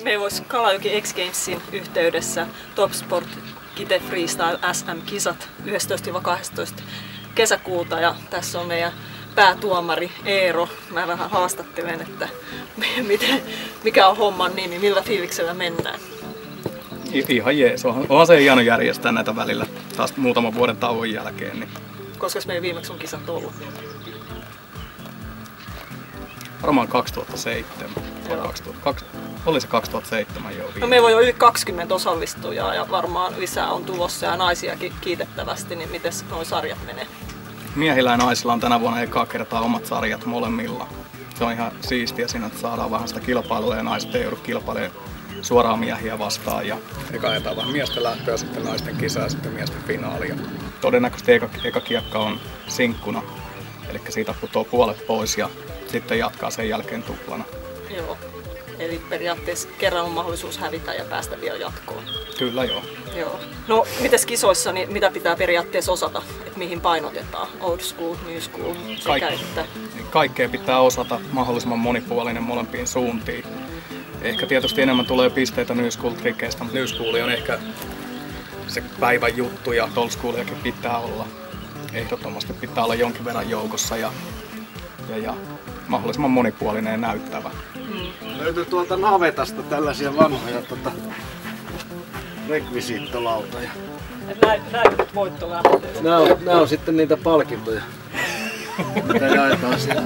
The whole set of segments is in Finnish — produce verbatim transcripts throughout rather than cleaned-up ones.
Me voisi Kalajoki X Gamesin yhteydessä Top Sport Kite Freestyle S M-kisat yhdestoista kahdeksastoista kesäkuuta ja tässä on meidän päätuomari Eero. Mä vähän haastattelen, että miten, mikä on homman nimi, millä fiiliksellä mennään. Ihan jees, onhan se hieno järjestää näitä välillä taas muutaman vuoden tauon jälkeen. Niin. Koska meillä viimeksi on kisat ollut? Varmaan kaksituhattaseitsemän. kaksituhatta, oli se kaksituhattaseitsemän jo. No meillä on jo yli kaksikymmentä osallistujaa ja varmaan lisää on tulossa ja naisiakin kiitettävästi, niin miten nuo sarjat menee? Miehillä ja naisilla on tänä vuonna ekaa kertaa omat sarjat molemmilla. Se on ihan siistiä siinä, että saadaan vähän sitä kilpailua ja naiset ei joudu kilpailemaan suoraan miehiä vastaan. Ja eka ajetaan vähän miesten lähtöä, sitten naisten kisa ja sitten miesten finaali. Ja todennäköisesti eka, eka kiekka on sinkkuna, eli siitä putoo puolet pois ja sitten jatkaa sen jälkeen tuplana. Joo, eli periaatteessa kerran on mahdollisuus hävitä ja päästä vielä jatkoon. Kyllä joo. Joo. No mites kisoissa, niin mitä pitää periaatteessa osata, että mihin painotetaan? Old school, new school sekä Kaik- että... Kaikkea pitää osata mahdollisimman monipuolinen molempiin suuntiin. Ehkä tietysti enemmän tulee pisteitä New School-trikeistä, mutta New School on ehkä se päivän juttu ja Old Schooliakin pitää olla. Ehdottomasti pitää olla jonkin verran joukossa ja, ja, ja mahdollisimman monipuolinen ja näyttävä. Mm. Löytyy tuolta navetasta tällaisia vanhoja tota, rekvisiittolautoja. Näitä nyt voittolähteitä. Nämä on, nämä on sitten niitä palkintoja, mitä jaetaan siellä.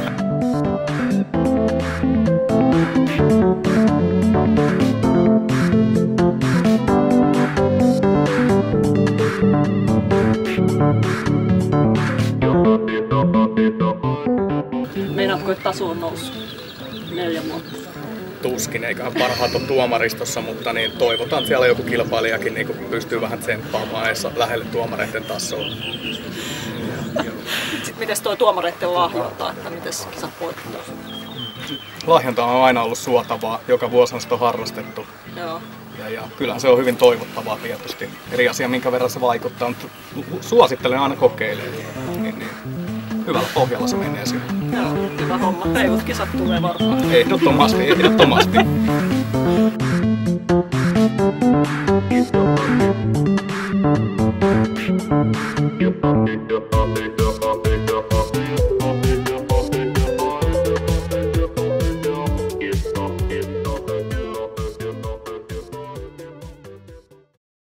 Meinaatko, että taso on noussut neljä vuotta? Tuskin, eiköhän parhaat ole tuomaristossa, mutta niin toivotaan, että siellä joku kilpailijakin niin pystyy vähän tsemppaamaan ja lähelle tuomareiden tasoa. Sitten mites toi tuomareiden lahjonta, että mites kisat voittaa? Lahjonta on aina ollut suotavaa, joka vuosi on sitä harrastettu. Joo. Ja, ja kyllähän se on hyvin toivottavaa tietysti. Eri asia, minkä verran se vaikuttaa, mutta suosittelen aina kokeilemaan. Niin, niin. Hyvällä pohjalla se menee sinne. Joo, hyvä homma. Reilut kisat tulee varmaan. Ehdottomasti, ehdottomasti.